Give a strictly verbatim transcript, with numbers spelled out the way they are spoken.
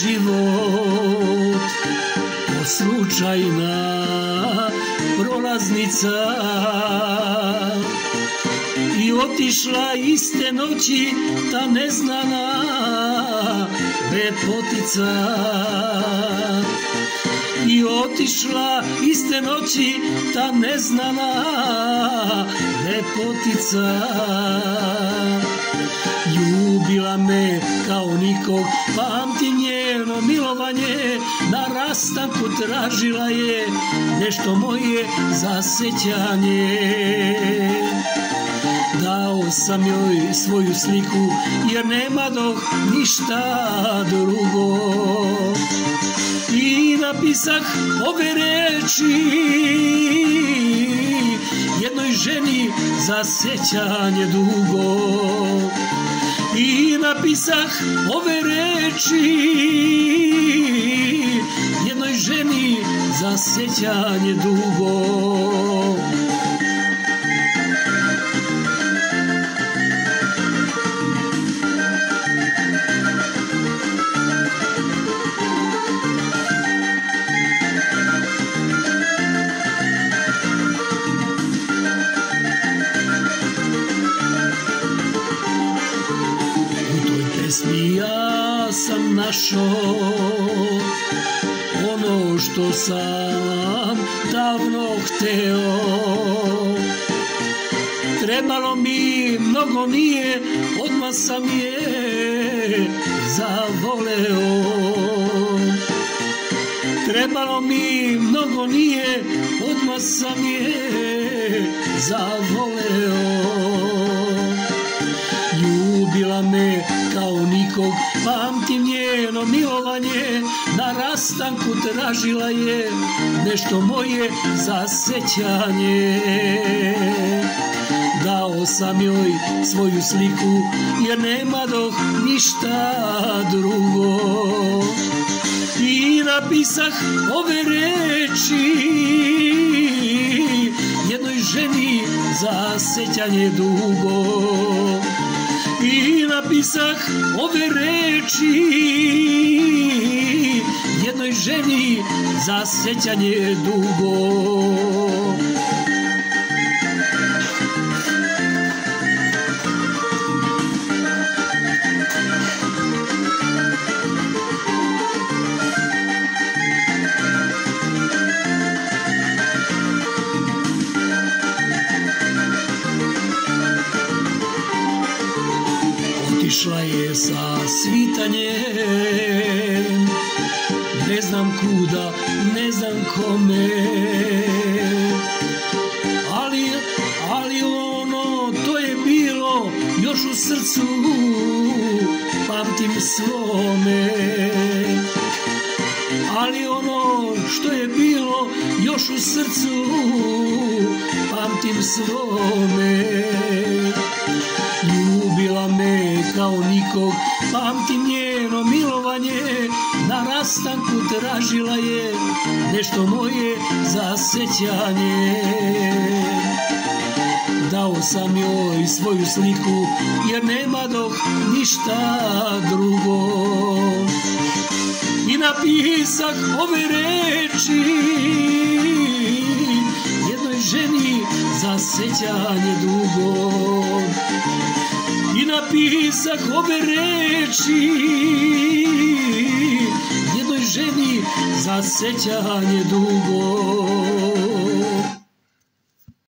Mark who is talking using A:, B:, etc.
A: život slučajna prolaznica i otišla iste noći ta neznana lepotica. I otišla iste noći ta neznana lepotica. Ljubila me kao nikog, pamtim njeno milovanje, na rastanku tražila je nešto moje zasećanje. Dao sam joj svoju sliku jer nema dok ništa drugo. I napisah ove reči jednoj ženi za sjećanje dugo. I napisah ove reči jednoj ženi za sjećanje dugo. Ja sam našao ono što sam davno hteo. Trebalo mi mnogo nije, odmah sam je zavoleo. Trebalo mi mnogo nije, odmah sam je zavoleo. Ljubila me kao nikog, pamtim njeno milovanje, na rastanku tražila je nešto moje zasećanje. Dao sam joj svoju sliku jer nema dok ništa drugo. I napisah ove reči jednoj ženi za sjećanje dugo. I napisah ove reči jednoj ženi za sjećanje dugo. Otišla je sa svitanjem, ne znam kuda, ne znam kome, ali, ali ono, to je bilo još u srcu, pamtim svome. Ali ono što je bilo još u srcu, pamtim svome. Ljubila me kao nikog, pamtim njeno milovanje, na rastanku tražila je nešto moje zasećanje. Dao sam joj svoju sliku jer nema dok ništa drugo. I napisah ove reči jednoj ženi za sjećanje dugo. I napisah ove reči jednoj ženi za sjećanje dugo.